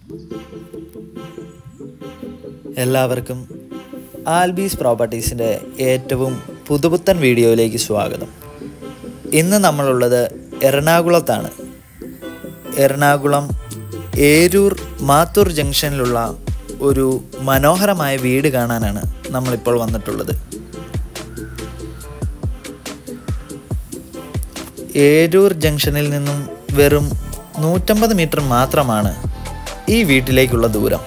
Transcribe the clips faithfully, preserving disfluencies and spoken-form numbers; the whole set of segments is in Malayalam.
എല്ലാവർക്കും ആൽബീസ് പ്രോപ്പർട്ടീസിൻ്റെ ഏറ്റവും പുതുപുത്തൻ വീഡിയോയിലേക്ക് സ്വാഗതം. ഇന്ന് നമ്മളുള്ളത് എറണാകുളത്താണ്. എറണാകുളം ഏരൂർ മാത്തൂർ ജംഗ്ഷനിലുള്ള ഒരു മനോഹരമായ വീട് കാണാനാണ് നമ്മളിപ്പോൾ വന്നിട്ടുള്ളത്. ഏരൂർ ജംഗ്ഷനിൽ നിന്നും വെറും നൂറ്റമ്പത് മീറ്റർ മാത്രമാണ് ഈ വീട്ടിലേക്കുള്ള ദൂരം.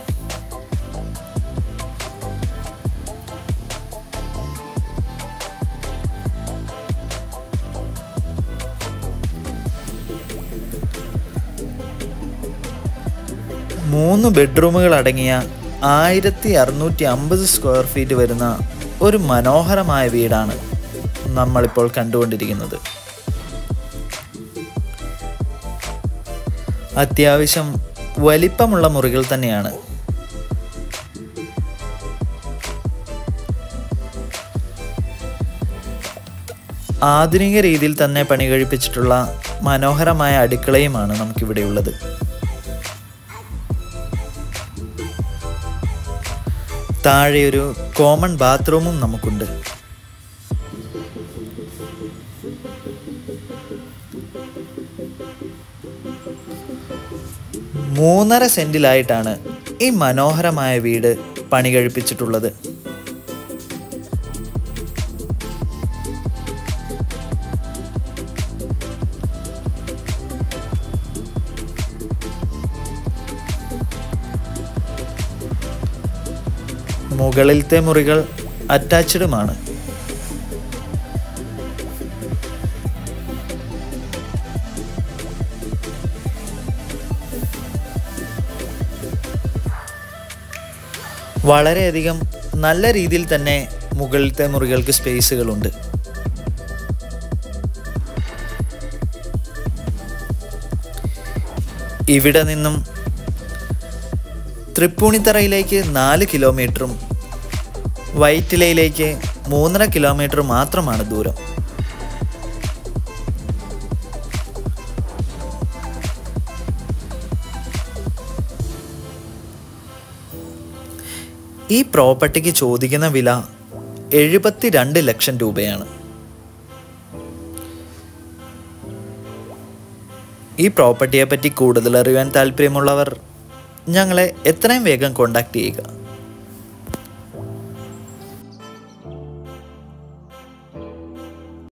മൂന്ന് ബെഡ്റൂമുകൾ അടങ്ങിയ ആയിരത്തി അറുന്നൂറ്റി അമ്പത് സ്ക്വയർ ഫീറ്റ് വരുന്ന ഒരു മനോഹരമായ വീടാണ് നമ്മളിപ്പോൾ കണ്ടുകൊണ്ടിരിക്കുന്നത്. അത്യാവശ്യം വലിപ്പമുള്ള മുറികൾ തന്നെയാണ്. ആധുനിക രീതിയിൽ തന്നെ പണി കഴിപ്പിച്ചിട്ടുള്ള മനോഹരമായ അടുക്കളയുമാണ് നമുക്കിവിടെയുള്ളത്. താഴെ ഒരു കോമൺ ബാത്റൂമും നമുക്കുണ്ട്. മൂന്നര സെന്റിലായിട്ടാണ് ഈ മനോഹരമായ വീട് പണി കഴിപ്പിച്ചിട്ടുള്ളത്. മുകളിലത്തെ മുറികൾ അറ്റാച്ച്ഡുമാണ്. വളരെയധികം നല്ല രീതിയിൽ തന്നെ മുകളിലത്തെ മുറികൾക്ക് സ്പേസുകളുണ്ട്. ഇവിടെ നിന്നും തൃപ്പൂണിത്തറയിലേക്ക് നാല് കിലോമീറ്ററും വൈറ്റിലയിലേക്ക് മൂന്നര കിലോമീറ്റർ മാത്രമാണ് ദൂരം. ഈ പ്രോപ്പർട്ടിക്ക് ചോദിക്കുന്ന വില എഴുപത്തി രണ്ട് ലക്ഷം രൂപയാണ്. ഈ പ്രോപ്പർട്ടിയെ പറ്റി കൂടുതൽ അറിയാൻ താല്പര്യമുള്ളവർ ഞങ്ങളെ എത്രയും വേഗം കോൺടാക്റ്റ് ചെയ്യുക.